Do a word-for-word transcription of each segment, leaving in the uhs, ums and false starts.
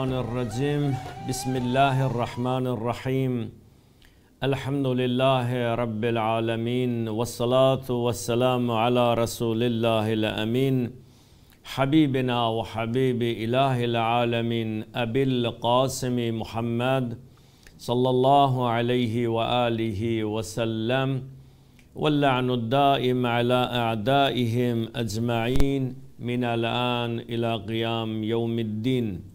Mineşşeytanirracim. Bismillahirrahmanirrahim. Elhamdülillahi Rabbil alemin. Vessalatu vesselamu ala Resulillahil emin. Habibina ve habibi ilahil alemin. Ebil Kasimi Muhammed sallallahu aleyhi ve alihi ve sellem. Ve la'nud daim ala a'daihim ecma'in. Minel an ila qiyam yevmiddin.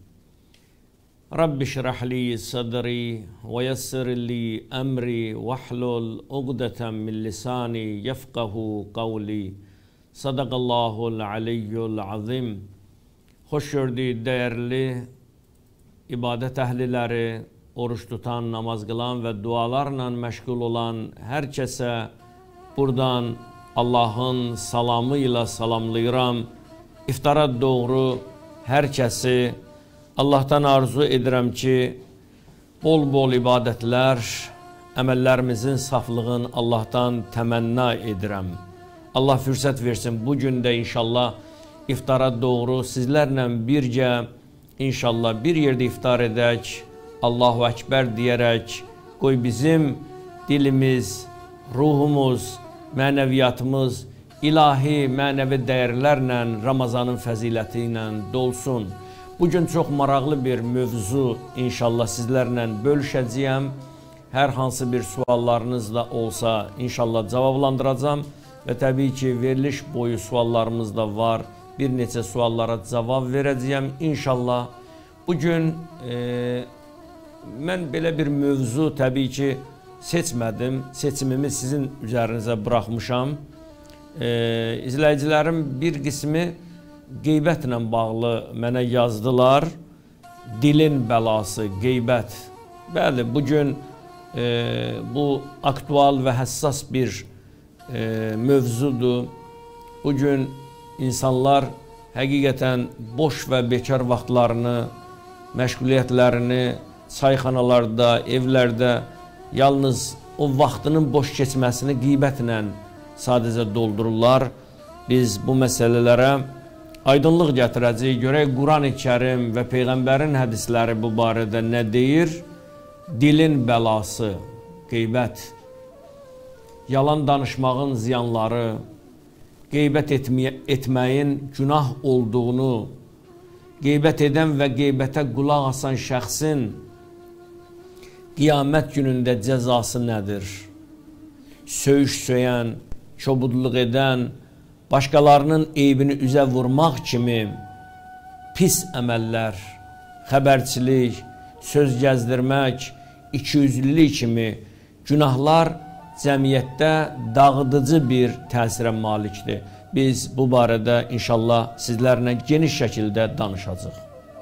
Rabbi şrah li sadri ve yessir li emri ve hlul ugdeten min lisani yefkahu kavli. Sadakallahul aliyyul azim. Hoş gördük değerli ibadet ehlileri, oruç tutan, namaz kılan ve dualarla meşgul olan herkese buradan Allah'ın salamıyla salamlayıram. İftara doğru herkesi Allah'tan arzu edirəm ki, bol-bol ibadətlər, əməllərimizin saflığın Allah'tan təmənna edirəm. Allah fürsət versin. Bugün də inşallah iftara doğru sizlərlə birgə inşallah bir yerdə iftar edək, Allahu Ekber deyərək, qoy bizim dilimiz, ruhumuz, mənəviyyatımız ilahi, mənəvi dəyərlərlə, Ramazanın fəziləti ilə dolsun. Bugün çox maraqlı bir mövzu inşallah sizlərlə bölüşəcəyəm. Hər hansı bir suallarınız da olsa inşallah cavablandıracağım və təbii ki, veriliş boyu suallarımız da var. Bir neçə suallara cavab verəcəyəm inşallah. Bugün e, mən belə bir mövzu təbii ki, seçmədim. Seçimimi sizin üzərinizə buraxmışam. E, izləyicilərim bir qismi qeybətlə bağlı mənə yazdılar. Dilin bəlası, qeybət. Bəli, bugün e, bu aktual və həssas bir e, mövzudur. Bugün insanlar həqiqətən boş və bekar vaxtlarını, məşğuliyyətlərini çayxanalarda, evlərdə yalnız o vaxtının boş keçməsini qeybətlə sadəcə doldururlar. Biz bu məsələlərə aydınlıq gətirəcəyik. Görək Quran-ı Kərim və Peyğəmbərin hədisləri bu barədə nə deyir? Dilin bəlası, qeybət, yalan danışmağın ziyanları, qeybət etməyin günah olduğunu, qeybət edən və qeybətə qulaq asan şəxsin qiyamət günündə cəzası nədir? Söyüş söyən, çobudluq edən, başqalarının eybini üzə vurmaq kimi pis əməllər, xəbərçilik, söz gəzdirmək, ikiyüzlülük kimi günahlar cəmiyyətdə dağıdıcı bir təsirə malikdir. Biz bu barədə inşallah sizlərlə geniş şəkildə danışacağıq.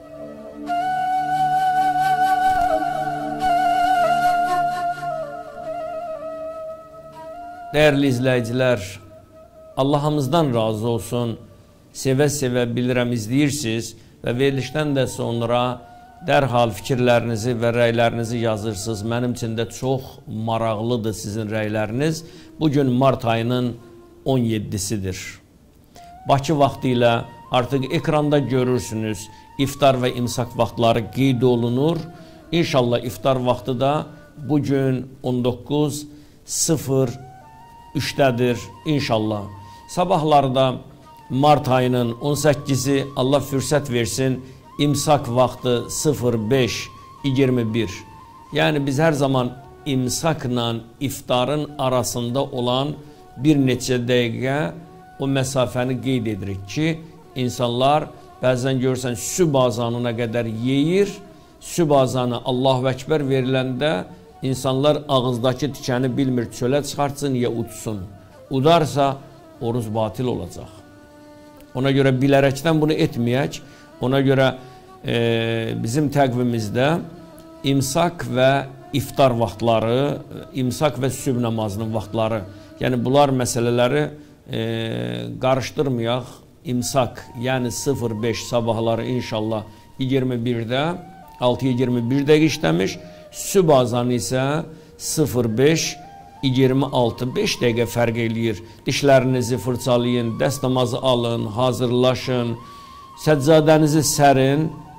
Dəyərli izləyicilər, Allah'ımızdan razı olsun. Sevə-sevə bilirəm izləyirsiniz və verilişdən də sonra dərhal fikirlərinizi və rəylərinizi yazırsınız. Mənim üçün də çox maraqlıdır sizin rəyləriniz. Bugün mart ayının on yeddisidir. Bakı vaxtı ilə artıq ekranda görürsünüz. İftar və imsak vaxtları qeyd olunur. İnşallah iftar vaxtı da bugün on doqquz sıfır üçdədir inşallah. Sabahlarda mart ayının on səkkizi Allah fürsət versin, imsak vaxtı sıfır beş iyirmi bir. Yəni biz hər zaman imsakla iftarın arasında olan bir neçə dəqiqə o məsafəni qeyd edirik ki, insanlar bəzən görürsən sübh azanına qədər yeyir, sübh azanı Allahu Ekber veriləndə insanlar ağızdakı tikəni bilmir, çölə çıxartsın ya utsun. Udarsa oruz batil olacaq. Ona görə bilərəkdən bunu etməyək. Ona görə e, bizim təqvimimizdə imsak və iftar vaxtları, imsak və sübh namazının vaxtları, yəni bunlar məsələləri e, qarışdırmayaq. İmsak, yəni sıfır beş sabahları inşallah iyirmi birdə, altı iyirmi bir dəqiqə işləmiş. Sübh azanı isə sıfır beş iyirmi altı beş dəqiqə fərq eləyir. Dişlərinizi fırçalayın, dəstəmazı alın, hazırlaşın, səccadənizi sərin.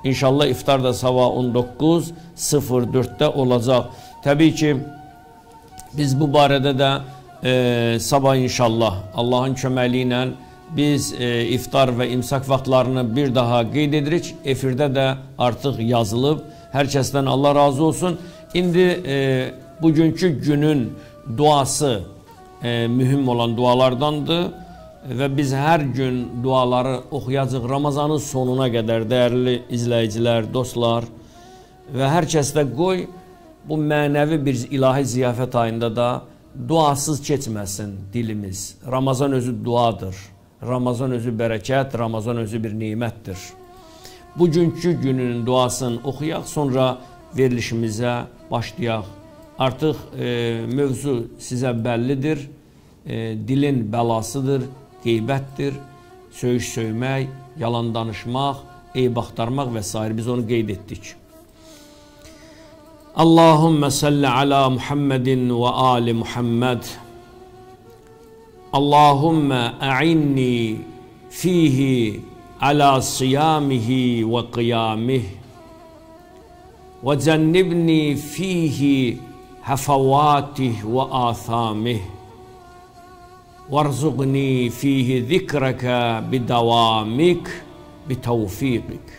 İnşallah iftar da sabah on doqquz sıfır dörddə olacaq. Təbii ki, biz bu barədə də e, sabah inşallah Allahın köməkliyi ilə biz e, iftar və imsak vaxtlarını bir daha qeyd edirik. Efirdə də artıq yazılıb. Hər kəsdən Allah razı olsun. İndi e, bugünkü günün duası e, mühüm olan dualardandır. Və biz hər gün duaları oxuyacaq Ramazanın sonuna qədər, dəyərli izləyicilər, dostlar. Və hər kəs də qoy bu mənəvi bir ilahi ziyafət ayında da duasız keçməsin dilimiz. Ramazan özü duadır. Ramazan özü bərəkət, Ramazan özü bir nimətdir. Bugünkü günün duasını oxuyaq, sonra verilişimizə başlayaq. Artıq e, mövzu sizə bəllidir. E, dilin bəlasıdır, qeybətdir, söyüş söymək, yalan danışmaq, eyb axtarmaq və s. Biz onu qeyd etdik. Allahümme salli ala Muhammedin ve ali Muhammed. Allahümme a'inni fihi ala siyamihi ve qiyamih. Ve cennibni fihi hafavatih ve athamih. Varzuqni fihi zikraka bidavamik bitevfikik.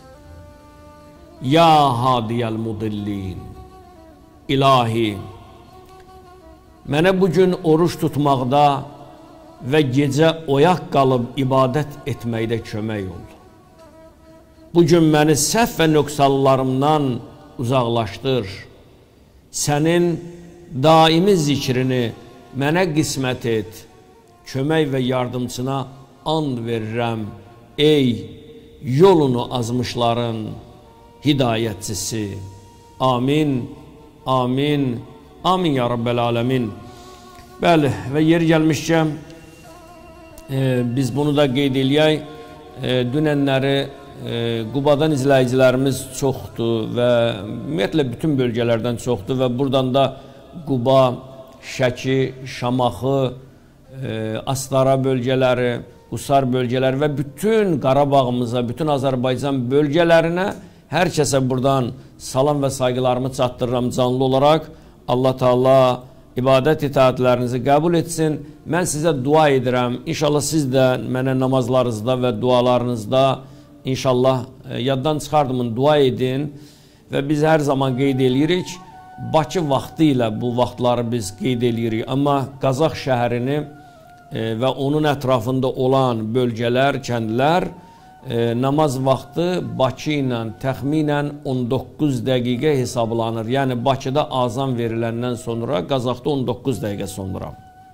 Ya hadiyel mudillin. İlahi, mənə bugün oruç tutmaqda və gecə oyaq qalıb ibadət etməkdə kömək ol. Bugün məni səhv və nöqsanlarımdan uzaqlaşdır. Sənin daimi zikrini mənə qismət et. Kömək və yardımçına and verirəm. Ey yolunu azmışların hidayətçisi. Amin. Amin. Amin ya Rabbel alemin. Bəli, və yeri gəlmişkən e, biz bunu da qeyd eləyək. E, dünənləri e, Qubadan izləyicilərimiz çoxdur və ümumiyyətlə bütün bölgələrdən çoxdur və buradan da Quba, Şəki, Şamaxı, e, Astara bölgələri, Qusar bölgələri və bütün Qarabağımıza, bütün Azərbaycan bölgələrinə hər kəsə buradan salam və sayğılarımı çatdırıram canlı olaraq. Allah Teala ibadət itaətlərinizi qəbul etsin. Mən sizə dua edirəm. İnşallah siz də mənə namazlarınızda və dualarınızda inşallah e, yaddan çıxardımın dua edin. Və biz hər zaman qeyd edirik. Bakı vaxtı ilə bu vaxtları biz qeyd edirik. Amma Qazax şəhərini e, və onun ətrafında olan bölgələr, kəndlər E, namaz vaxtı Bakı ilə təxminən on doqquz dəqiqə hesablanır. Yəni Bakıda azan veriləndən sonra, Qazaxda on doqquz dəqiqə sonra.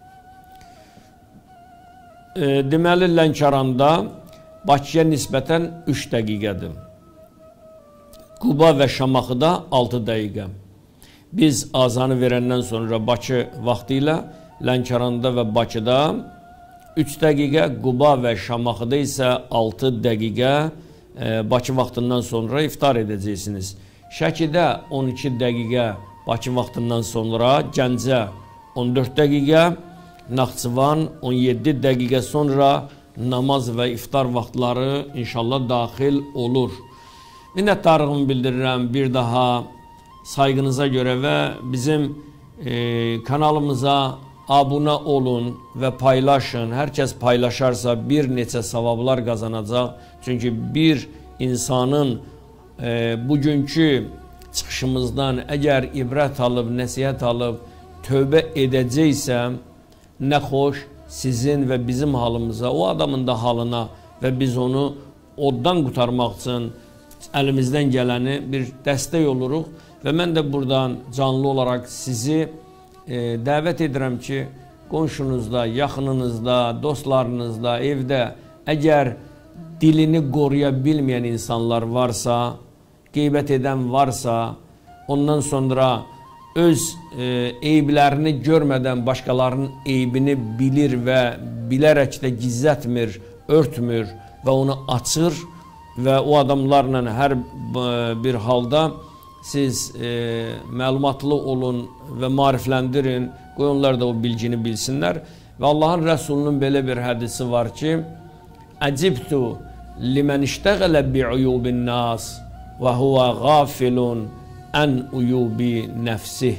E, deməli, Lənkəranda Bakıya nisbətən üç dəqiqədir. Quba və Şamaxıda altı dəqiqə. Biz azanı verəndən sonra Bakı vaxtı ilə Lənkəranda və Bakıda üç dəqiqə, Quba və Şamaxıda isə altı dəqiqə e, Bakı vaxtından sonra iftar edəcəksiniz. Şəkidə on iki dəqiqə Bakı vaxtından sonra, Gəncə on dörd dəqiqə, Naxçıvan on yeddi dəqiqə sonra namaz və iftar vaxtları inşallah daxil olur. Minnətdarlığımı bildirirəm bir daha sayğınıza görə və bizim e, kanalımıza abunə olun və paylaşın. Hər kəs paylaşarsa bir neçə savablar qazanacaq. Çünki bir insanın e, bugünkü çıxışımızdan əgər ibrət alıb, nəsihət alıb, tövbə edəcəksə, nə xoş sizin və bizim halımıza, o adamın da halına və biz onu oddan qurtarmaq üçün əlimizdən gələni bir dəstək oluruq. Və mən də buradan canlı olaraq sizi E, dəvət edirəm ki, qonşunuzda, yaxınınızda, dostlarınızda, evdə əgər dilini qoruya bilməyən insanlar varsa, qeybət edən varsa, ondan sonra öz e, eyblərini görmədən başqalarının eybini bilir və bilərək də gizlətmir, örtmür və onu açır və o adamlarla hər bir halda siz e, məlumatlı olun və marifləndirin, qoy onlar da o bilgini bilsinlər. Və Allahın Rəsulunun belə bir hədisi var ki, Əcibtu limən iştəğələ bi'uyubin nas və huvə qafilun ən uyubi nəfsih.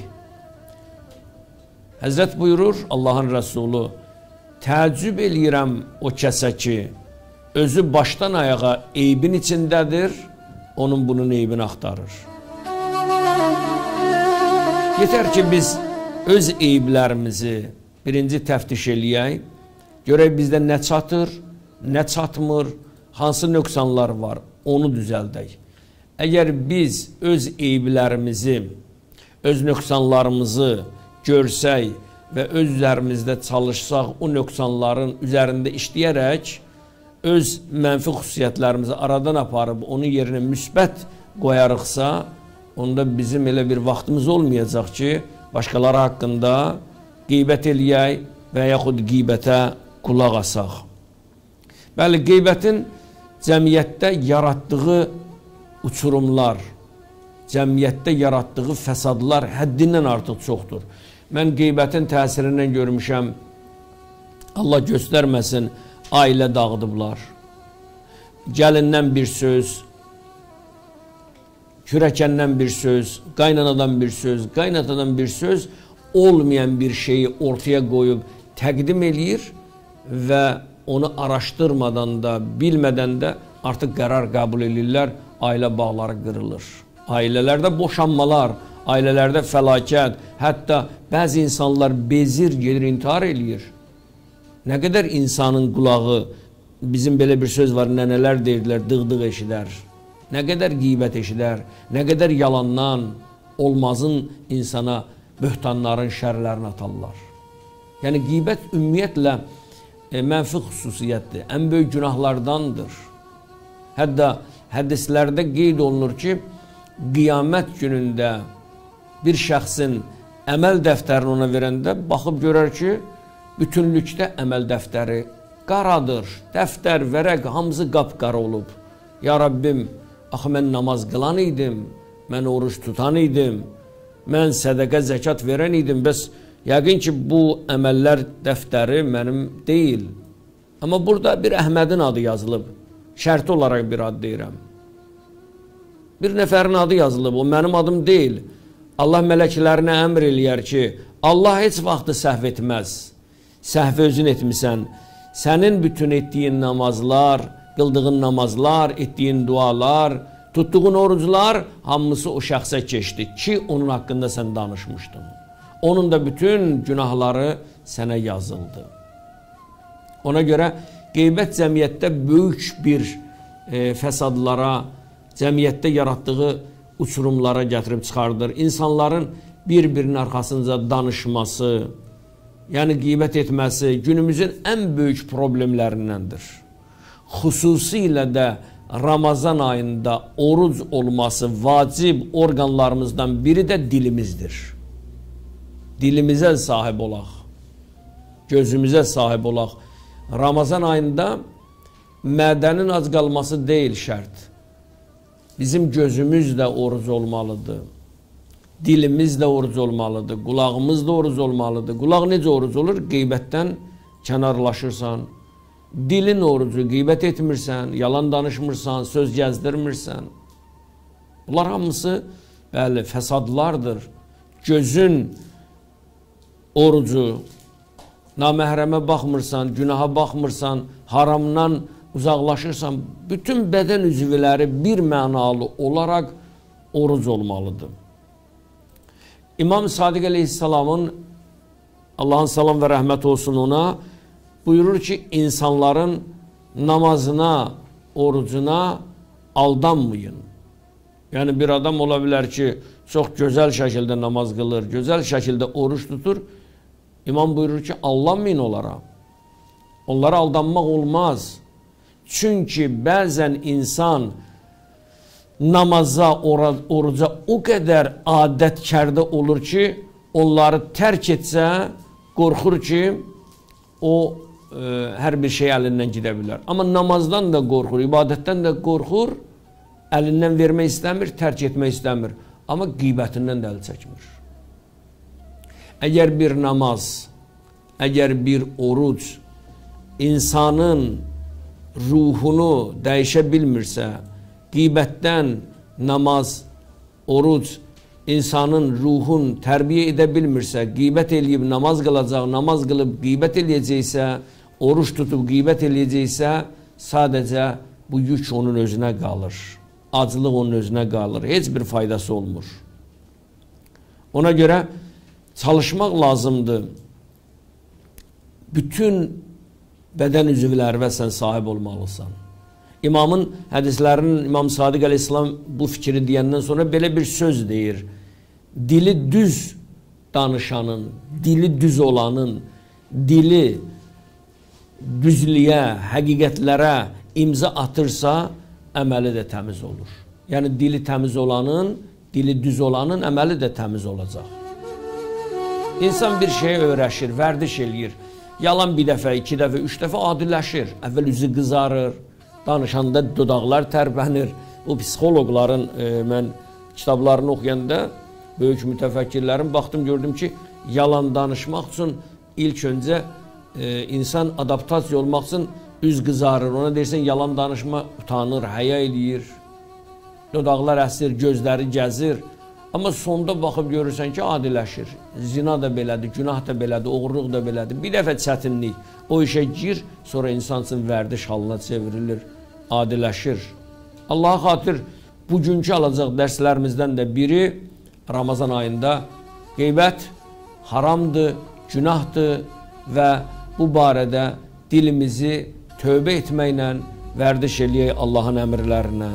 Həzrət buyurur, Allahın Rəsulü, təəccüb eləyirəm o kəsə ki, özü başdan ayağa eybin içindədir, onun bunun eybini axtarır. Yetər ki, biz öz eyblərimizi birinci təftiş eləyək, görək bizdə nə çatır, nə çatmır, hansı nöqsanlar var, onu düzəldək. Əgər biz öz eyblərimizi, öz nöqsanlarımızı görsək və öz üzərimizdə çalışsaq, o nöqsanların üzərində işləyərək, öz mənfi xüsusiyyətlərimizi aradan aparıb, onun yerinə müsbət qoyarıqsa, onda bizim elə bir vaxtımız olmayacaq ki, başqaları haqqında qeybət eləyək və yaxud qeybətə qulaq asaq. Bəli, qeybətin cəmiyyətdə yaratdığı uçurumlar, cəmiyyətdə yaratdığı fəsadlar həddindən artıq çoxdur. Mən qeybətin təsirindən görmüşəm, Allah göstərməsin, ailə dağıdıblar. Gəlindən bir söz, kürəkəndən bir söz, qaynanadan bir söz, qaynatadan bir söz, olmayan bir şeyi ortaya qoyub təqdim eləyir və onu araşdırmadan da, bilmədən də artıq qərar qəbul edirlər, ailə bağları qırılır. Ailələrdə boşanmalar, ailələrdə fəlakət, hətta bəzi insanlar bezir, gedir, intihar eləyir. Nə qədər insanın qulağı, bizim belə bir söz var, nənələr deyirlər, dığdıq eşidər. Nə qədər qeybət eşidər, nə qədər yalandan, olmazın insana böhtanların şərlərini atarlar. Yəni, qeybət ümumiyyətlə e, mənfi xüsusiyyətdir, ən böyük günahlardandır. Hətta hədislərdə qeyd olunur ki, qiyamət günündə bir şəxsin əməl dəftərini ona verəndə baxıb görər ki, bütünlükdə əməl dəftəri qaradır, dəftər, vərəq, hamısı qapqara olub. Ya Rabbim, axı mən namaz qılan idim, mən oruç tutan idim, mən sədəqə, zəkat verən idim, bəs yəqin ki, bu əməllər dəftəri mənim deyil. Amma burada bir Əhmədin adı yazılıb, şərti olaraq bir ad deyirəm. Bir nəfərin adı yazılıb, o mənim adım deyil. Allah mələklərinə əmr eləyər ki, Allah heç vaxtı səhv etməz. Səhv özün etmisən. Sənin bütün etdiyin namazlar, qıldığın namazlar, etdiyin dualar, tutduğun oruclar hamısı o şəxsə keçdi ki, onun haqqında sən danışmışdın. Onun da bütün günahları sənə yazıldı. Ona görə qeybət cəmiyyətdə böyük bir e, fəsadlara, cəmiyyətdə yaratdığı uçurumlara gətirib çıxardır. İnsanların bir-birinin arxasınca danışması, yəni qeybət etməsi günümüzün ən böyük problemlərindəndir. Xüsusilə də Ramazan ayında oruc olması vacib orqanlarımızdan biri də dilimizdir. Dilimizə sahib olaq, gözümüzə sahib olaq. Ramazan ayında mədənin ac qalması deyil şərt. Bizim gözümüz də oruc olmalıdır. Dilimiz də oruc olmalıdır. Qulağımız da oruc olmalıdır. Qulaq necə oruc olur? Qeybətdən kənarlaşırsan. Dilin orucu, qeybət etmirsən, yalan danışmırsan, söz gəzdirmirsən. Bunlar hamısı bəli, fəsadlardır. Gözün orucu, naməhrəmə baxmırsan, günaha baxmırsan, haramdan uzaqlaşırsan, bütün bədən üzvləri bir mənalı olaraq oruc olmalıdır. İmam Sadiq Aleyhisselamın, Allahın salam və rəhmət olsun ona, buyurur ki, insanların namazına, orucuna aldanmayın. Yəni bir adam ola bilər ki, çox gözəl şəkildə namaz qılır, gözəl şəkildə oruç tutur. İmam buyurur ki, aldanmayın onlara. Onlara aldanmaq olmaz. Çünki bəzən insan namaza, oruca o qədər adətkərdə olur ki, onları tərk etsə, qorxur ki, o e, hər bir şey əlindən gedə bilər. Amma namazdan da qorxur, ibadətdən də qorxur, əlindən vermək istəmir, tərk etmək istəmir. Amma qeybətindən də əl çəkmir. Əgər bir namaz, əgər bir oruc insanın ruhunu dəyişə bilmirsə, qeybətdən, namaz, oruc insanın ruhun tərbiyə edə bilmirsə, qeybət eləyib namaz qılacaq, namaz qılıb qeybət eləyəcəksə, oruç tutub qeybət eləyəcəksə, sadəcə bu yük onun özünə qalır. Acılıq onun özünə qalır. Heç bir faydası olmur. Ona görə çalışmaq lazımdır. Bütün bədən üzvlərinə sən sahib olmalısan. İmamın hədislərinin İmam Sadiq Əleyhisselam bu fikri deyəndən sonra belə bir söz deyir. Dili düz danışanın, dili düz olanın, dili düzlüyə, həqiqətlərə imza atırsa, əməli də təmiz olur. Yəni dili təmiz olanın, dili düz olanın əməli də təmiz olacaq. İnsan bir şeyə öyrəşir, vərdiş eləyir. Yalan bir dəfə, iki dəfə, üç dəfə adiləşir. Əvvəl üzü qızarır, danışanda dodaqlar tərpənir. Bu psixoloqların, e, mən kitablarını oxuyanda, böyük mütəfəkkirlərin baxdım, gördüm ki, yalan danışmaq üçün ilk öncə e, insan adaptasiya olmaq üçün üz qızarır. Ona deyirsən, yalan danışma utanır, həya eləyir. Dodaqlar əsir, gözləri gəzir. Amma sonda baxıb görürsən ki, adiləşir. Zina da belədir, günah da belədir, oğurluq da belədir. Bir dəfə çətinlik, o işə gir, sonra insan üçün vərdiş halına çevrilir, adiləşir. Allaha xatir, bugünkü alacaq dərslərimizdən də biri, Ramazan ayında qeybət haramdır, günahdır və bu barədə dilimizi tövbə etməklə vərdiş eləyək Allahın əmrlərinə.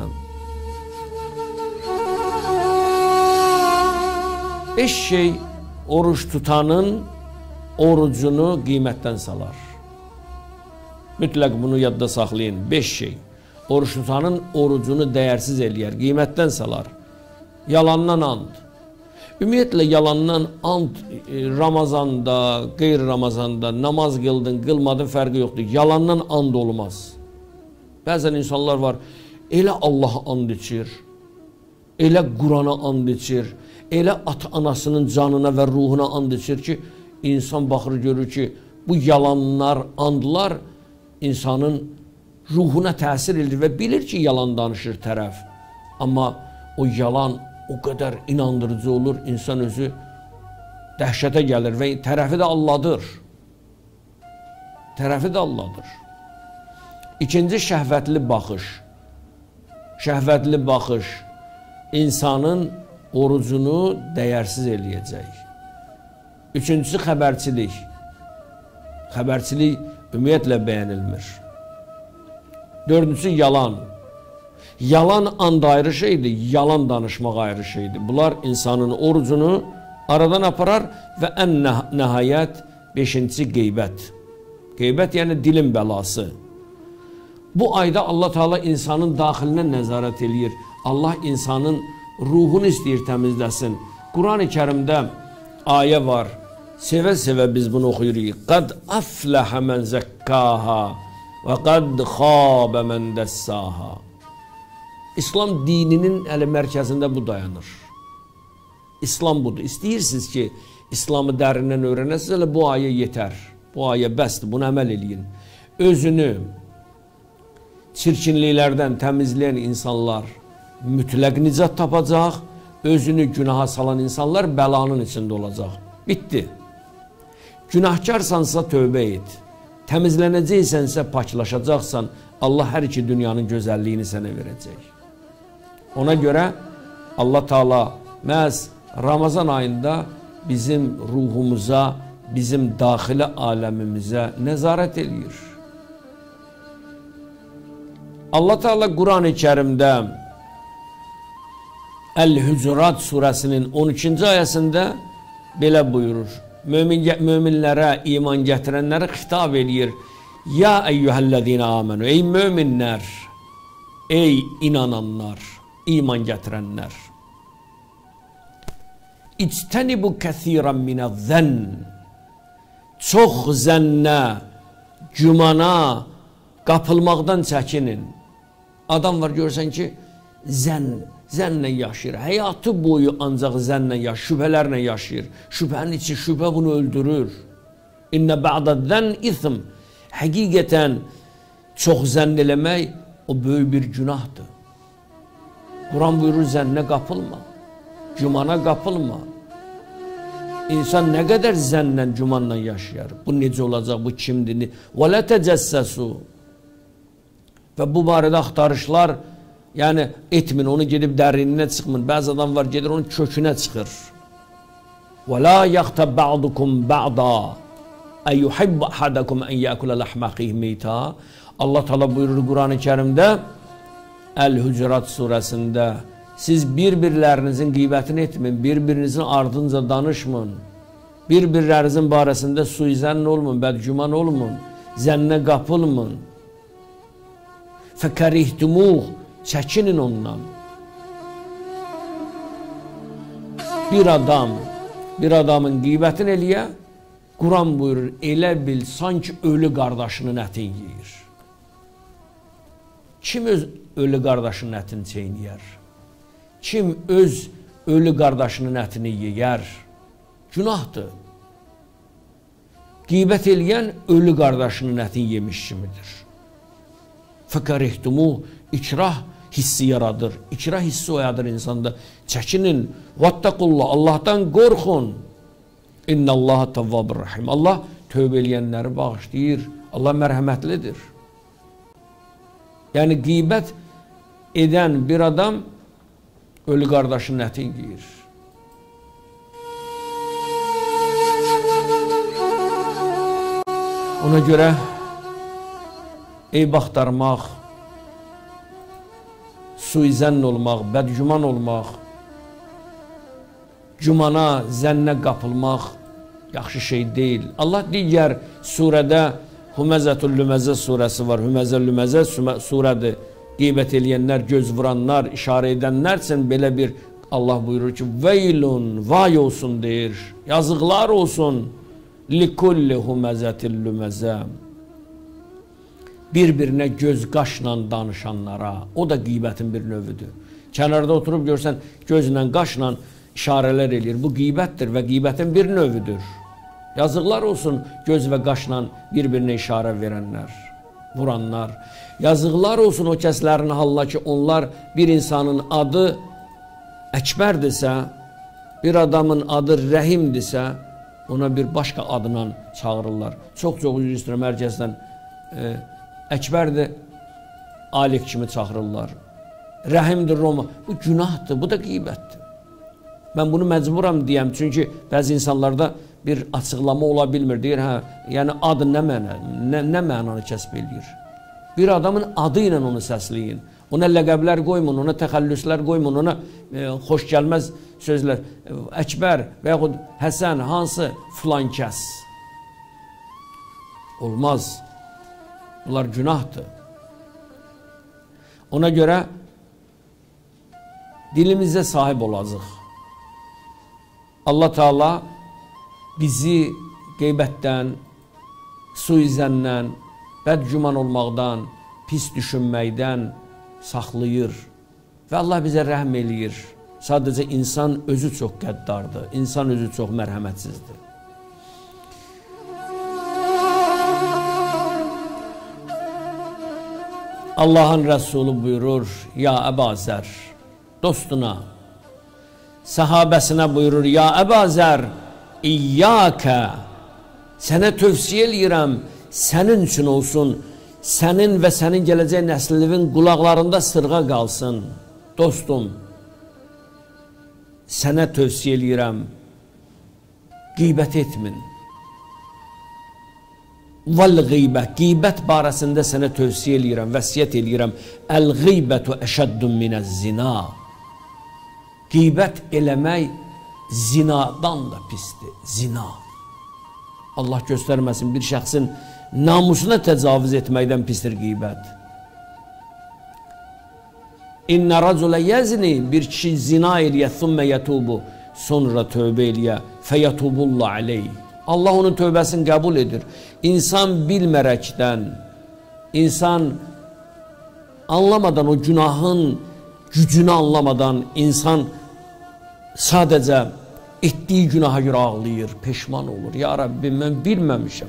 Beş şey oruç tutanın orucunu qiymətdən salar. Mütləq bunu yadda saxlayın. Beş şey. Oruç tutanın orucunu dəyərsiz eləyər, qiymətdən salar. Yalandan and. Ümumiyyətlə, yalandan and Ramazanda, qeyri-Ramazanda, namaz qıldın, qılmadın fərqi yoxdur. Yalandan and olmaz. Bəzən insanlar var, elə Allaha and içir, elə Qurana and içir, elə ata-anasının canına və ruhuna and içir ki, insan baxır, görür ki, bu yalanlar, andlar insanın ruhuna təsir edir və bilir ki, yalan danışır tərəf. Amma o yalan o qədər inandırıcı olur, insan özü dəhşətə gəlir və tərəfi də Allahdır. Tərəfi də Allahdır. İkinci, şəhvətli baxış. Şəhvətli baxış insanın orucunu dəyərsiz eləyəcək. Üçüncüsü, xəbərçilik. Xəbərçilik ümumiyyətlə bəyənilmir. Dördüncüsü, yalan. Yalan and ayrı şeydir, yalan danışmaq ayrı şeydir. Bunlar insanın orucunu aradan aparar və ən nəhayət beşinci qeybət. Qeybət yəni dilin bəlası. Bu ayda Allah Teala insanın daxilinə nəzarət eləyir. Allah insanın ruhunu istəyir təmizləsin. Quran-ı Kərimdə ayə var. Sevə-sevə biz bunu oxuyuruq. Qad afləhə mən zəkkaha və qad xabə mən dəssaha. İslam dininin əli mərkəzində bu dayanır. İslam budur. İstəyirsiniz ki, İslamı dərindən öyrənəsiniz, elə bu ayə yetər. Bu ayə bəsdir, bunu əməl eləyin. Özünü çirkinliklərdən təmizləyən insanlar mütləq nicat tapacaq, özünü günaha salan insanlar bəlanın içində olacaq. Bitdi. Günahkarsansa tövbə et. Təmizlənəcəksənsə paklaşacaqsan, Allah hər iki dünyanın gözəlliyini sənə verəcək. Ona görə Allah Teala məhz Ramazan ayında bizim ruhumuza, bizim daxili aləmimizə nəzarət eləyir. Allah Teala Quran-ı Kərimdə Əl-Hücurat surəsinin on ikinci ayəsində belə buyurur. Mömin, möminlərə, iman gətirənlərə xitab eləyir. Ya eyyuhəllədinə amenu. Ey möminlər, ey inananlar, iman gətirənlər. İctənibu kəsirən minəz-zənn. Çox zənnə, gümana qapılmaqdan çəkinin. Adam var, görsən ki, zənn, zənnlə yaşayır. Həyatı boyu ancaq zənnlə yaşayır, şübhələrlə yaşayır. Şübhənin içi, şübhə bunu öldürür. İnnə bə'dəzzənn ism. Həqiqətən çox zənn eləmək o böyük bir günahdır. Quran buyurur, zənnə qapılma, cümana qapılma. İnsan nə qədər zənnlə, gümanla yaşayar. Bu necə olacaq, bu kimdir? Və lə təcəssəsu. Və bu barədə axtarışlar, yəni etmin, onu gedib dərinlinə çıxmın. Bəzi adam var, gedir onun kökünə çıxır. Və la yaxtab ba'dukum ba'da əyyuhibbu ahadakum ən yəkulə ləhməqih meyta. Allah Teala buyurur Quran-ı Kərimdə, Əl-Hücurat surəsində, siz bir-birlərinizin qeybətini etmin, bir-birinizin ardınca danışmın, bir-birlərinizin barəsində suizənn olmun, bədgüman olmun, zənnə qapılmın. Fəkərihtumuh, çəkinin ondan. Bir adam, bir adamın qeybətini eləyə, Quran buyurur, elə bil, sanki ölü qardaşının ətin yeyir. Kim öz ölü qardaşının ətini çeynəyər? Kim öz ölü qardaşının ətini yeyər? Günahdır. Qeybət eləyən ölü qardaşının ətini yemiş kimidir. Fəkərihtumu, ikrah hissi yaradır. İkrah hissi oyadır insanda. Çəkinin, vattaqullah, Allahdan qorxun. İnnallaha tavvabur rahim. Allah tövbə eləyənləri bağışlayır. Allah mərhəmətlidir. Yəni qeybət edən bir adam ölü qardaşının ətini yeyir. Ona görə eyb axtarmaq, suizənn olmaq, bədgüman olmaq, cümana, zənnə qapılmaq yaxşı şey deyil. Allah digər surədə Hüməzətül-Lüməzə surəsi var. Hüməzə-Lüməzə surədir. Qeybət eləyənlər, göz vuranlar, işarə edənlər üçün belə bir Allah buyurur ki, veylun, vay olsun deyir. Yazıqlar olsun. Likulli hüməzətillüməzə. Bir-birinə göz qaşla danışanlara. O da qeybətin bir növüdür. Kənarda oturub görsən, gözlə, qaşla işarələr eləyir. Bu qeybətdir və qeybətin bir növüdür. Yazıqlar olsun göz və qaşla bir-birinə işarə verənlər, vuranlar. Yazıqlar olsun o kəslərin halına ki, onlar bir insanın adı Əkbərdirsə, bir adamın adı Rəhimdirsə, ona bir başqa adla çağırırlar. Çox-çox üzr istəyirəm hər kəsdən. E, Əkbərdir, Alik kimi çağırırlar. Rəhimdir, Roma. Bu günahdır, bu da qeybətdir. Mən bunu məcburam deyəm, çünki bəzi insanlarda bir açıqlama ola bilmir. Deyir, hə, yəni adı nə mənə, nə, nə mənanı kəsb eləyir? Bir adamın adı ilə onu səsləyin. Ona ləqəblər qoymun, ona təxəllüslər qoymun, ona e, xoş gəlməz sözlər. E, Əkbər və yaxud Həsən, hansı filan kəs? Olmaz. Bunlar günahdır. Ona görə dilimizə sahib olacaq. Allah Teala bizi qeybətdən, suizəndən, bədgüman olmaqdan, pis düşünməkdən saxlayır. Və Allah bizə rəhm eləyir. Sadəcə insan özü çox qəddardır, insan özü çox mərhəmətsizdir. Allahın Rəsulü buyurur, ya Əbazər, dostuna, səhabəsinə buyurur, ya Əbazər, İyyəkə, sənə tövsiyə eləyirəm, sənin üçün olsun, sənin və sənin gələcək nəslinin qulaqlarında sırğa qalsın. Dostum, sənə tövsiyə eləyirəm, qeybət etmin. Vəl-qeybə, qeybət barəsində sənə tövsiyə eləyirəm, vəsiyyət eləyirəm. Əl-qeybətu əşəddun minəz-zina. Qeybət eləmək zinadan da pisdir, zina. Allah göstərməsin, bir şəxsin namusuna təcavüz etməkdən pisdir qeybət. İnnə rəculə yəzni, bir kişi zina eləyə, thümmə yətubu, sonra tövbə eləyə, fəyətubullah aleyh. Allah onun tövbəsini qəbul edir. İnsan bilmərəkdən, insan anlamadan, o günahın gücünü anlamadan, insan sadəcə etdiyi günaha görə ağlayır, peşman olur. Ya Rabbi, mən bilməmişəm.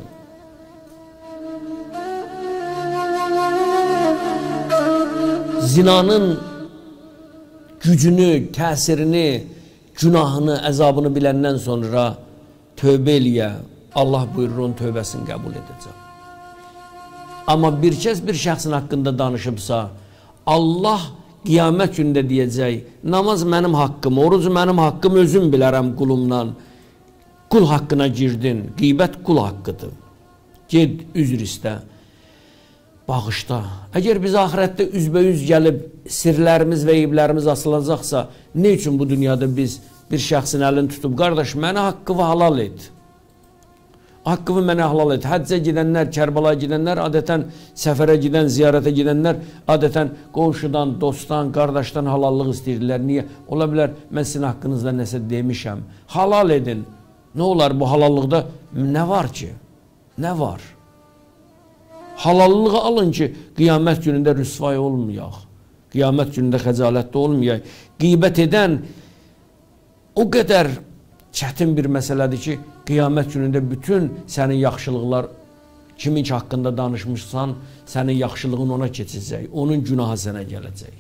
Zinanın gücünü, təsirini, günahını, əzabını biləndən sonra tövbə eləyə, Allah buyurur onun tövbəsini qəbul edəcək. Amma bir kəs bir şəxsin haqqında danışıbsa, Allah qiyamət günündə deyəcək, namaz mənim haqqım, orucu mənim haqqım, özüm bilərəm qulumdan. Qul haqqına girdin, qeybət qul haqqıdır. Ged, üzr istə, bağışda. Əgər biz ahirətdə üzbəyüz gəlib, sirlərimiz və eyblərimiz asılacaqsa, ne üçün bu dünyada biz bir şəxsin əlini tutub, qardaş, mənə haqqımı halal et. Haqqımı mənə halal et. Həccə gedənlər, Kərbalaya gedənlər, adətən səfərə gedən, ziyarətə gedənlər, adətən qonşudan, dostdan, qardaşdan halallıq istəyirlər. Niyə? Ola bilər, mən sizin haqqınızda nəsə demişəm. Halal edin. Nə olar bu halallıqda? Nə var ki? Nə var? Halallığı alın ki, qiyamət günündə rüsvay olmayaq. Qiyamət günündə xəcalətdə olmayaq. Qeybət edən o qədər çətin bir məsələdir ki, qiyamət günündə bütün sənin yaxşılıqlar, kimin ki haqqında danışmışsan, sənin yaxşılığın ona keçəcək, onun günahı sənə gələcək.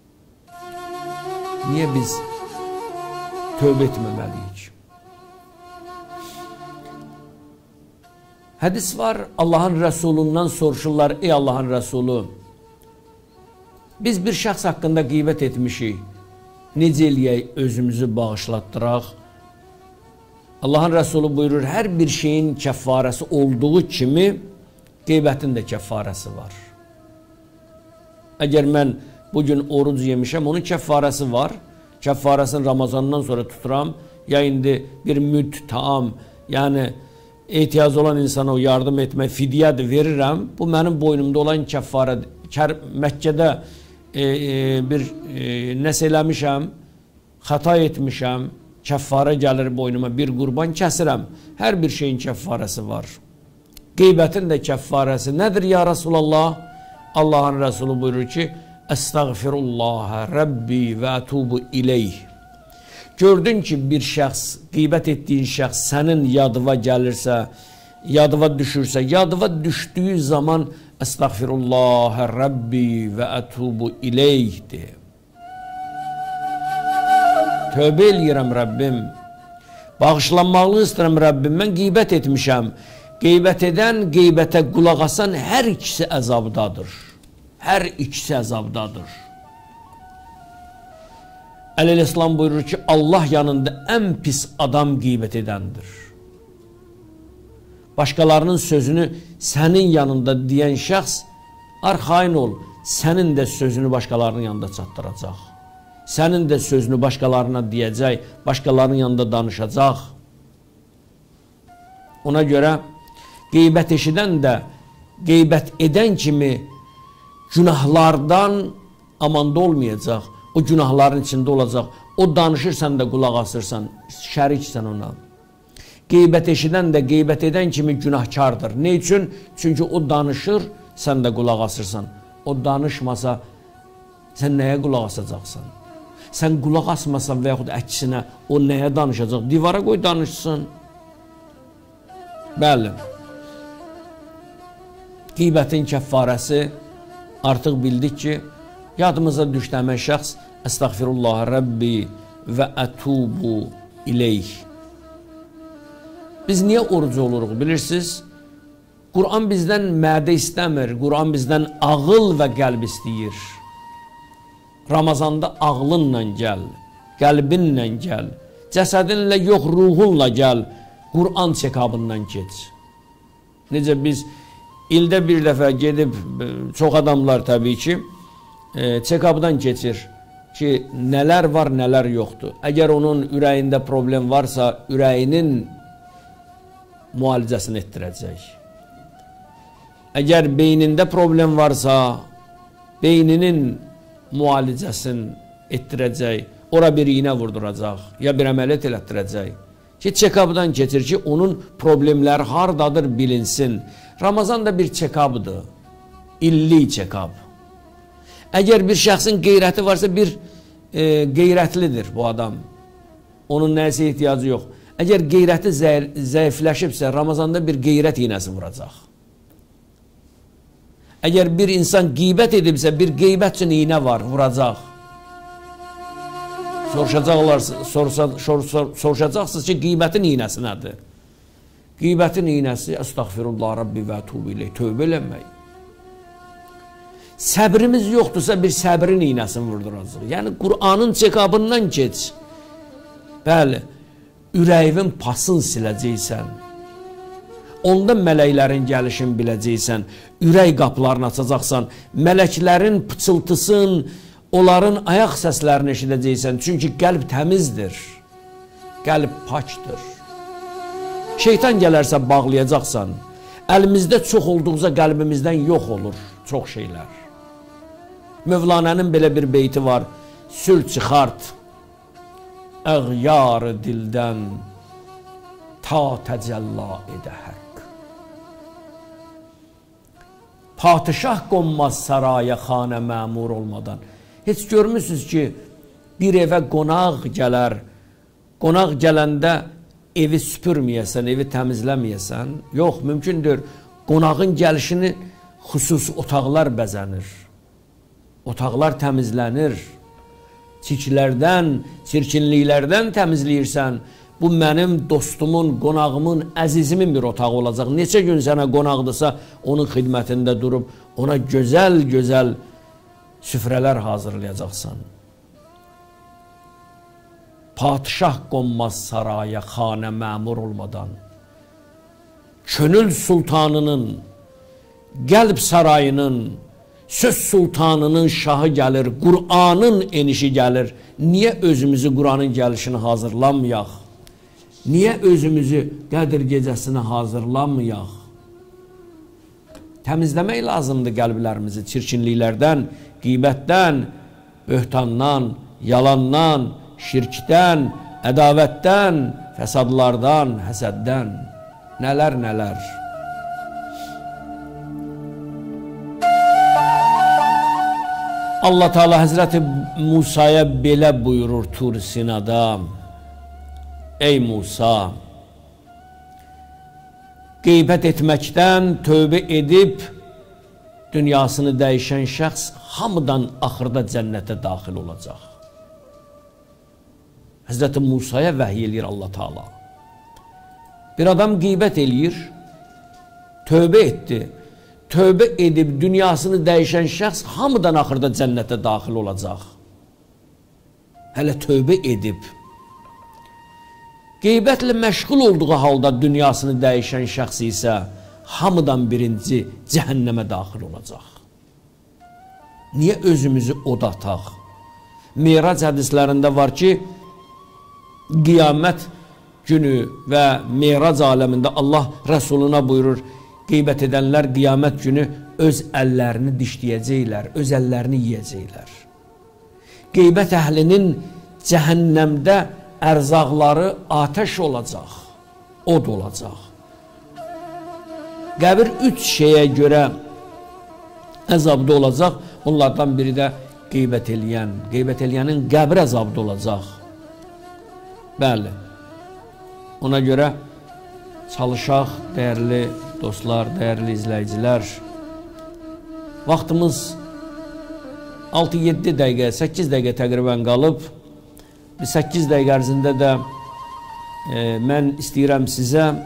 Niyə biz tövbə etməməliyik? Hədis var, Allahın Rəsulundan soruşurlar, ey Allahın Rəsulu, biz bir şəxs haqqında qeybət etmişik, necə eləyək, özümüzü bağışlatdıraq? Allahın Rəsulu buyurur, hər bir şeyin kəffarəsi olduğu kimi, qeybətin də kəffarəsi var. Əgər mən bugün oruc yemişəm, onun kəffarəsi var. Kəffarəsini Ramazandan sonra tuturam, ya indi bir müd, taam, yəni ehtiyacı olan insana o yardım etmək, fidyədir verirəm. Bu mənim boynumda olan kəffarədir. Məkkədə e, e, bir e, nəsə eləmişəm, xəta etmişəm, kəffara gəlir boynuma, bir qurban kəsirəm. Hər bir şeyin kəffarəsi var. Qeybətin də kəffarəsi nədir ya Rasulallah? Allahın Rəsulu buyurur ki, Əstəğfirullahə Rəbbi və ətubu ileyh. Gördün ki, bir şəxs, qeybət etdiyin şəxs sənin yadıva gəlirsə, yadıva düşürsə, yadıva düşdüyü zaman Əstəğfirullahə Rəbbi və ətubu ileyhdir. Tövbə eləyirəm Rəbbim, bağışlanmaqlıq istəyirəm Rəbbim, mən qeybət etmişəm. Qeybət edən, qeybətə qulaq asan hər ikisi əzabdadır. Hər ikisi əzabdadır. Əleyhisselam buyurur ki, Allah yanında ən pis adam qeybət edəndir. Başqalarının sözünü sənin yanında deyən şəxs, arxain ol, sənin də sözünü başqalarının yanında çatdıracaq. Sənin də sözünü başqalarına deyəcək, başqalarının yanında danışacaq. Ona görə qeybət eşidən də qeybət edən kimi günahlardan amanda olmayacaq. O günahların içində olacaq. O danışır, sən də qulaq asırsan, şəriksən ona. Qeybət eşidən də qeybət edən kimi günahkardır. Ne üçün? Çünki o danışır, sən də qulaq asırsan. O danışmasa, sən nəyə qulaq asacaqsan? Sən qulaq asmasan və yaxud əksinə, o nəyə danışacaq? Divara qoy danışsın. Bəli. Qeybətin kəffarəsi artıq bildik ki, yadımıza düşdü həmən şəxs Əstəğfirullah Rəbbi və ətubu ileyh. Biz niyə orucu oluruq bilirsiniz? Quran bizdən mədə istəmir, Quran bizdən ağıl və qəlb istəyir. Ramazanda ağlınla gəl, qəlbinlə gəl, cəsədinlə yox, ruhunla gəl, Quran çekabından keç. Necə biz ildə bir dəfə gedib, çox adamlar təbii ki, e, çekabdan keçir ki, nələr var, nələr yoxdur. Əgər onun ürəyində problem varsa, ürəyinin müalicəsini etdirəcək. Əgər beynində problem varsa, beyninin müalicəsini etdirəcək. Ora bir iğnə vurduracaq, ya bir əməliyyat elətdirəcək. Ki, check-up'dan keçir ki, onun problemləri hardadır bilinsin. Ramazan da bir check-up'dır. İllik check-up. Əgər bir şəxsin qeyrəti varsa, bir e, qeyrətlidir bu adam. Onun nəsə ehtiyacı yox. Əgər qeyrəti zəifləşibsə, Ramazanda bir qeyrət iğnəsi vuracaq. Əgər bir insan qeybət edibsə, bir qeybət üçün iğnə var, vuracaq. Soruşacaqlar, sorsa, sorsa, soruşacaqsınız ki, qeybətin iynəsi nədir? Qeybətin iynəsi, əstəğfirullah Rabbi və tubu ilə, tövbə eləmək. Səbrimiz yoxdursa, bir səbrin iynəsini vurduracaq. Yəni, Qur'anın çekabından geç. Bəli, ürəyimin pasını siləcəksən. Onda mələklərin gəlişini biləcəksən. Ürək qapılarını açacaqsan. Mələklərin pıçıltısın, onların ayaq səslərini eşidəcəksən. Çünki qəlb təmizdir. Qəlb pakdır. Şeytan gələrsə bağlayacaqsan. Əlimizdə çox olduqca qəlbimizdən yox olur çox şeylər. Mövlanənin belə bir beyti var. Sül çıxart, əğyar-ı dildən ta təcəlla edə haqq. Padişah qonmaz saraya xanə məmur olmadan. Heç görmürsünüz ki, bir evə qonaq gələr, qonaq gələndə evi süpürməyəsən, evi təmizləməyəsən. Yox, mümkündür. Qonağın gəlişini xüsusi otaqlar bəzənir. Otaqlar təmizlənir. Çirklərdən, çirkinliklərdən təmizləyirsən. Bu mənim dostumun, qonağımın, əzizimin bir otağı olacaq. Neçə gün sənə qonaqdırsa, onun xidmətində durub, ona gözəl-gözəl süfrələr hazırlayacaqsan. Padişah qonmaz saraya xanə məmur olmadan. Könül sultanının, qəlb sarayının, söz sultanının şahı gəlir, Qur'anın enişi gəlir. Niyə özümüzü Qur'anın gəlişini hazırlanmayaq? Niyə özümüzü Qədir gecəsinə hazırlanmayaq? Təmizləmək lazımdır qəlblərimizi çirkinliklərdən, qeybətdən, böhtandan, yalandan, şirkdən, ədavətdən, fəsadlardan, həsəddən, nələr nələr. Allah Teala Həzrəti Musaya belə buyurur Tur Sinada. Ey Musa, qeybət etməkdən tövbə edib dünyasını dəyişən şəxs hamıdan axırda cənnətə daxil olacaq. Həzrəti Musaya vəhiy eləyir Allah Teala. Bir adam qeybət eləyir, tövbə etdi. Tövbə edib dünyasını dəyişən şəxs hamıdan axırda cənnətə daxil olacaq. Hələ tövbə edib. Qeybətlə məşğul olduğu halda dünyasını dəyişən şəxs isə hamıdan birinci cəhənnəmə daxil olacaq. Niyə özümüzü oda ataq? Mirac hədislərində var ki, qiyamət günü və Mirac aləmində Allah Rəsuluna buyurur, qeybət edənlər qiyamət günü öz əllərini dişləyəcəklər, öz əllərini yiyəcəklər. Qeybət əhlinin cəhənnəmdə ərzaqları atəş olacaq, od olacaq. Qəbir üç şeyə görə əzabda olacaq. Onlardan biri də qeybət eləyən, qeybət eləyənin qəbir əzabda olacaq. Bəli, ona görə çalışaq, dəyərli dostlar, dəyərli izləyicilər. Vaxtımız altı yeddi dəqiqə, səkkiz dəqiqə təqribən qalıb. səkkiz dəqiqə ərzində də e, mən istəyirəm sizə e,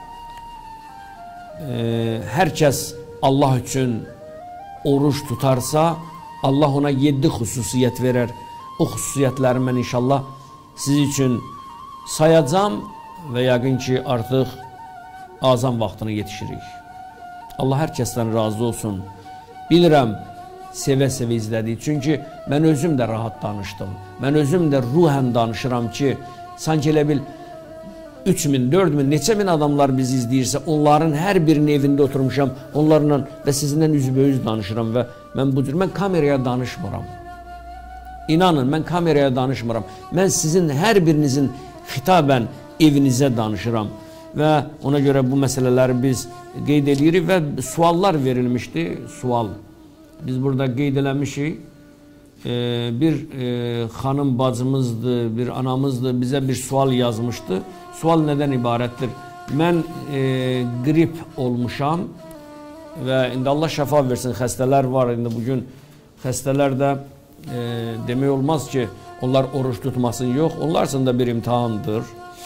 hər kəs Allah üçün oruç tutarsa, Allah ona yeddi xüsusiyyət verər. O xüsusiyyətləri mən inşallah siz üçün sayacam və yəqin ki, artıq azam vaxtına yetişirik. Allah hər kəsdən razı olsun. Bilirəm, sevə-sevə izlədik. Çünki mən özüm də rahat danışdım. Mən özüm də ruhən danışıram ki, sanki elə bil üç min, dörd min, neçə min adamlar bizi izləyirsə, onların hər birinin evində oturmuşam, onlarla və sizinlə üzbəyüz danışıram və mən bu cür, mən kameraya danışmıram. İnanın, mən kameraya danışmıram. Mən sizin hər birinizin xitabən evinizə danışıram. Və ona görə bu məsələləri biz qeyd edirik və suallar verilmişdi, sual. Biz burada qeyd eləmişik, e, bir e, xanım bacımızdır, bir anamızdır, bizə bir sual yazmışdı. Sual nədən ibarətdir? Mən e, qrip olmuşam və indi Allah şəfa versin, xəstələr var. İndi bugün xəstələr də e, demək olmaz ki, onlar oruç tutmasın, yox. Onlar üçün də bir imtihandır.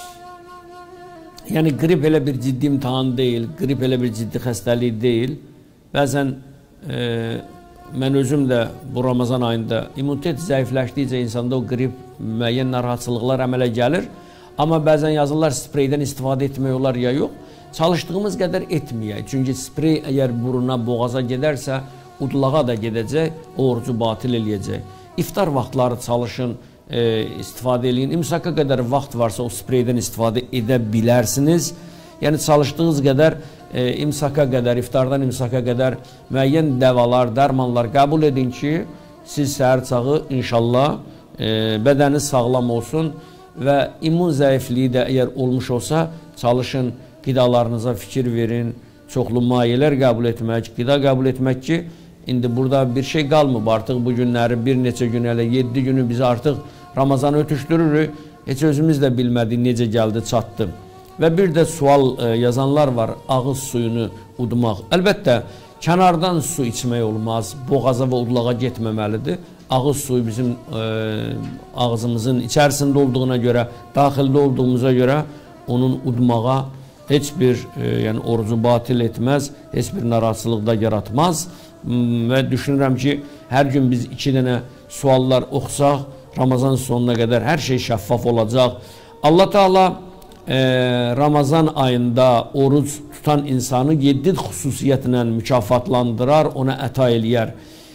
Yəni qrip elə bir ciddi imtihan deyil, qrip elə bir ciddi xəstəlik deyil. Bəzən e, mən özüm də bu Ramazan ayında immunitet zəifləşdikcə insanda o qrip müəyyən narahatçılıqlar əmələ gəlir. Amma bəzən yazırlar spreydən istifadə etmək olar ya yox. Çalışdığımız qədər etməyək. Çünki sprey əgər buruna, boğaza gedərsə, udlağa da gedəcək, o orucu batil eləyəcək. İftar vaxtları çalışın, e, istifadə eləyin. İmsaka qədər vaxt varsa o spreydən istifadə edə bilərsiniz. Yəni çalışdığınız qədər e, imsaka qədər, iftardan imsaka qədər müəyyən dəvalar, dərmanlar qəbul edin ki, siz səhər çağı inşallah e, bədəniniz sağlam olsun və immun zəifliyi də əgər olmuş olsa, çalışın qidalarınıza fikir verin, çoxlu mayelər qəbul etmək, qida qəbul etmək ki, indi burada bir şey qalmıb. Artıq bu günləri bir neçə gün, hələ yeddi günü biz artıq Ramazanı ötüşdürürük. Heç özümüz də bilmədik necə gəldi, çatdı. Və bir də sual e, yazanlar var, ağız suyunu udmaq. Əlbəttə, kənardan su içmək olmaz, boğaza və udlağa getməməlidir. Ağız suyu bizim e, ağzımızın içərisində olduğuna görə, daxildə olduğumuza görə onun udmağa heç bir e, yəni orucu batil etməz, heç bir narahatçılıq da yaratmaz. Və düşünürəm ki, hər gün biz iki dənə suallar oxusaq, Ramazan sonuna qədər hər şey şəffaf olacaq. Allah Teala e, Ramazan ayında oruc tutan insanı yeddi xüsusiyyətlə mükafatlandırar, ona əta eləyər.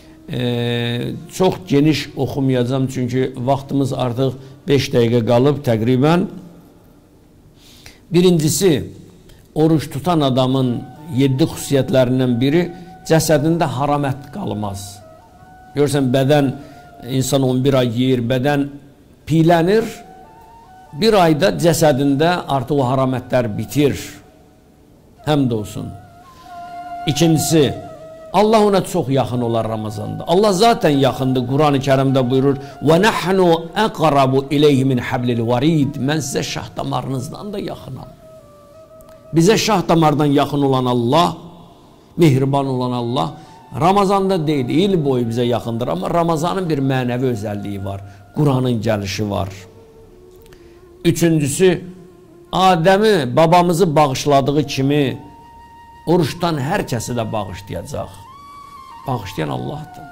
E, çox geniş oxumayacağım, çünki vaxtımız artıq beş dəqiqə qalıb təqribən. Birincisi, oruç tutan adamın yeddi xüsusiyyətlərindən biri, cəsədində haram ət qalmaz. Görürsən, bədən, insan on bir ay yeyir, bədən piylənir, bir ayda cəsədində artıq o haram ətlər bitir. Həmd olsun. İkincisi, Allah ona çox yaxın olar Ramazanda. Allah zaten yaxındır. Quran-ı Kərimdə buyurur, وَنَحْنُ أَقْرَبُ إِلَيْهِ مِنْ حَبْلِ الْوَرِيدِ Mən sizə şah damarınızdan da yaxınam. Bizə şah damardan yaxın olan Allah, mehriban olan Allah, Ramazanda deyil, il boyu bizə yaxındır. Amma Ramazanın bir mənəvi özəlliyi var. Quranın gəlişi var. Üçüncüsü, Adəmi, babamızı bağışladığı kimi, oruçdan hər kəsi də bağışlayacaq. Bağışlayan Allahdır.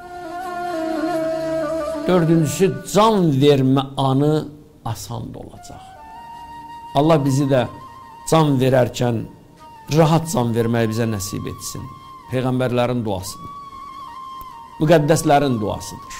Dördüncüsü, can vermə anı asan olacaq. Allah bizi də can verərkən rahat can verməyi bizə nəsib etsin. Peyğəmbərlərin duasıdır. Müqəddəslərin duasıdır.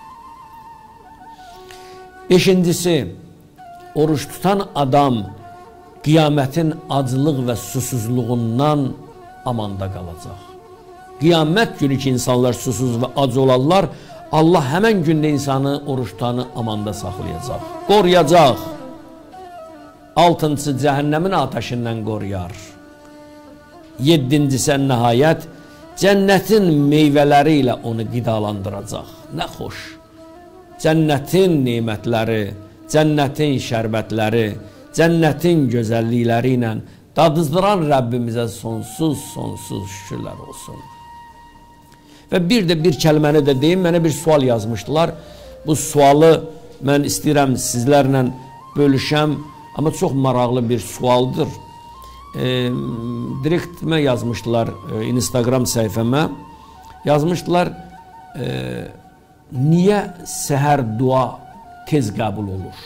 Beşincisi, oruç tutan adam qiyamətin acılıq və susuzluğundan amanda qalacaq. Qiyamət günü ki, insanlar susuz və ac olarlar, Allah həmən gündə insanı, oruç tutanı amanda saxlayacaq, qoruyacaq. Altıncısı, cəhənnəmin ateşindən qoruyar. Yeddincisi, nəhayət, cənnətin meyvələri ilə onu qidalandıracaq. Nə xoş! Cənnətin nemətləri, cənnətin şərbətləri, cənnətin gözəllikləri ilə dadızdıran Rəbbimizə sonsuz, sonsuz şükürlər olsun. Və bir də bir kəlməni də deyim, mənə bir sual yazmışdılar. Bu sualı mən istəyirəm sizlərlə bölüşəm, amma çox maraqlı bir sualdır. E, direktimə yazmışdılar e, Instagram səhifəmə. Yazmışdılar, e, niyə səhər dua tez qəbul olur?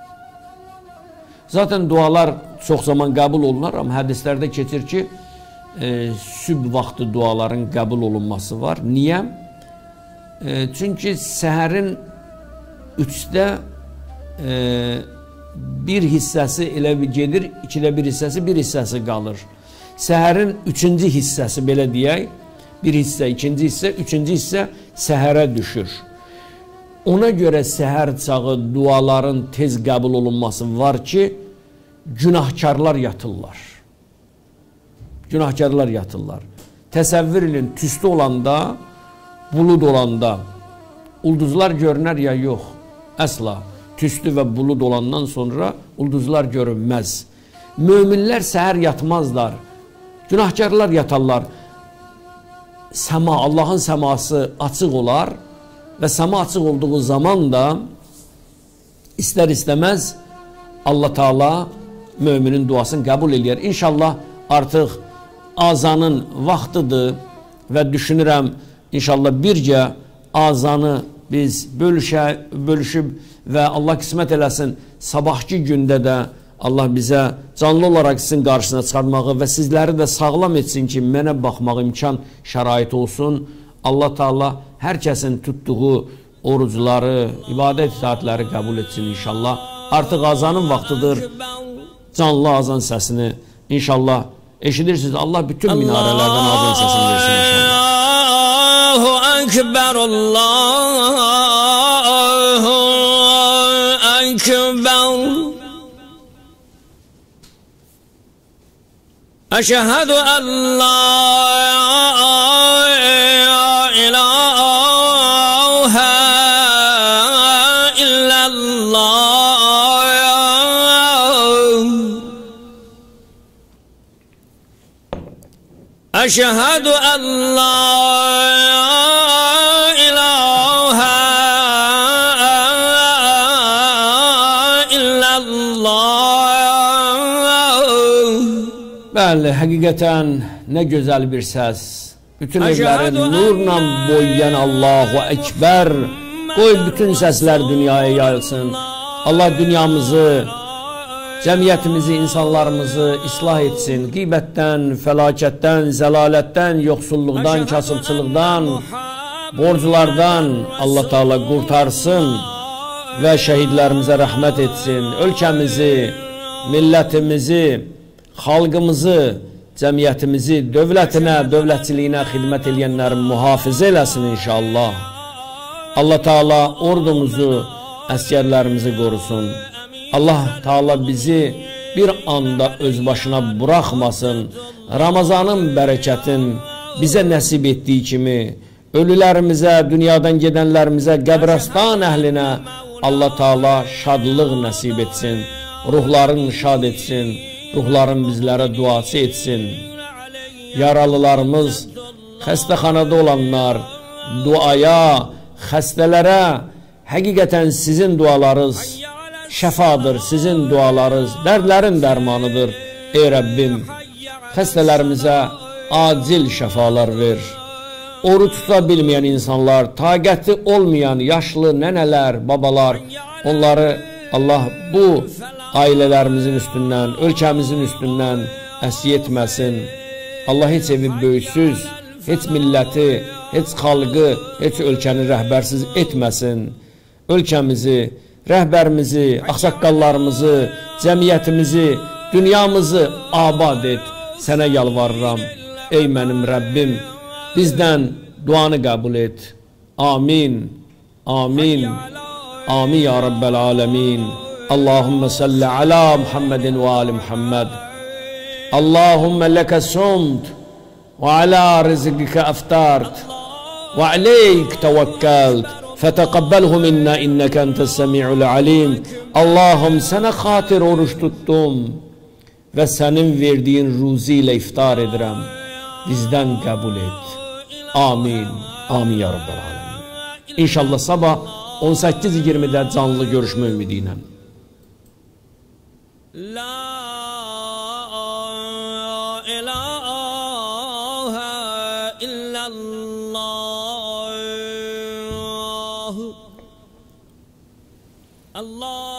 Zaten dualar çox zaman qəbul olunar, amma hədislərdə keçir ki, e, sübh vaxtı duaların qəbul olunması var. Niyə? E, çünki səhərin üçdə e, bir hissəsi elə gedir, ikidə bir hissəsi, bir hissəsi qalır. Səhərin üçüncü hissəsi, belə deyək, bir hissə, ikinci hissə, üçüncü hissə səhərə düşür. Ona görə səhər çağı duaların tez qəbul olunması var ki, günahkarlar yatırlar. Günahkarlar yatırlar. Təsəvvür edin, tüstü olanda, bulud olanda, ulduzlar görünər ya yox, əsla. Tüstü və bulud olandan sonra ulduzlar görünməz. Möminlər səhər yatmazlar, günahkarlar yatarlar. Səma, Allahın səması açıq olar və səma açıq olduğu zaman da İster istemez Allah Teala müminin duasını kabul ediyor. İnşallah artık azanın vaktidir ve düşünürəm inşallah bircə azanı biz bölüşe, bölüşüb ve Allah kısmet eləsin sabahki gündə də Allah bizə canlı olarak sizin qarşısına çıxarmağı ve sizleri de sağlam etsin ki mənə baxmaq imkan şərait olsun. Allah Teala herkesin tuttuğu orucları, ibadet saatleri kabul etsin inşallah. Artık azanın vaktidir. Canlı azan sesini inşallah eşidirsiniz. Allah bütün minarelerden azan sesini versin inşallah. Allahu Ekber, Allahu Ekber. Eşhedü en la ilahe illallah. Eşhedü en la ilahe illallah. Bəli, həqiqətən nə gözəl bir səs. Bütün evləri nurla boyayan Allahu Ekber. Qoy bütün səslər dünyaya yayılsın. Allah dünyamızı, cəmiyyətimizi, insanlarımızı islah etsin. Qeybətdən, fəlakətdən, zəlalətdən, yoxsulluqdan, kasıbçılıqdan, borclardan Allah Teala qurtarsın və şəhidlərimizə rəhmət etsin. Ölkəmizi, millətimizi, xalqımızı, cəmiyyətimizi, dövlətinə, dövlətçiliyinə xidmət edənlərin mühafizə eləsin inşallah. Allah Teala ordumuzu, əskərlərimizi qorusun. Allah Teala bizi bir anda öz başına buraxmasın. Ramazanın bərəkətin bizə nəsib etdiyi kimi ölülərimizə, dünyadan gedənlərimizə, qəbrəstan əhlinə Allah Teala şadlıq nəsib etsin. Ruhların şad etsin. Ruhların bizlərə duası etsin. Yaralılarımız, xəstəxanada olanlar duaya, xəstələrə həqiqətən sizin dualarınız şəfadır, sizin dualarınız dərdlərin dərmanıdır. Ey Rəbbim, xəstələrimizə acil şəfalar ver. Oruç tuta bilməyən insanlar, taqəti olmayan yaşlı nənələr, babalar, onları Allah bu ailələrimizin üstündən, ölkəmizin üstündən əskiy etməsin. Allah heç evi böyüksüz, heç milləti, heç xalqı, heç ölkəni rəhbərsiz etməsin. Ölkəmizi, rəhbərimizi, axsaqqallarımızı, cəmiyyətimizi, dünyamızı abad et. Sənə yalvarıram. Ey mənim Rəbbim, bizdən duanı qəbul et. Amin. Amin. Amin ya Rabbel alemin. Allahümme salli ala Muhammedin ve ali Muhammed. Allahümme leke sumt ve ala rizqike aftart ve aleyk tevekkelt feteqabbelhu minna inneke entes semi'ul alim. Allah'ım sana xatir oruç tuttum ve senin verdiğin ruzi ile iftar edirəm. Bizden kabul et. Amin. Amin ya Rabbel alemin. İnşallah sabah on səkkiz iyirmidə canlı görüşmə ümidi ilə. La ilahe illallah. Allah